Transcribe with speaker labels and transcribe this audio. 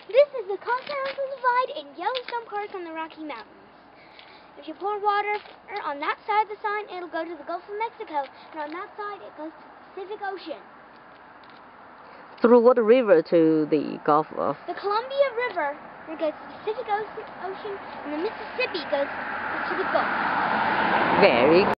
Speaker 1: This is the Continental Divide in Yellowstone Park on the Rocky Mountains. If you pour water on that side of the sign, it'll go to the Gulf of Mexico, and on that side, it goes to the Pacific Ocean.
Speaker 2: Through what river to the Gulf of?
Speaker 1: The Columbia River goes to the Pacific Ocean, and the Mississippi goes to the Gulf.
Speaker 2: Very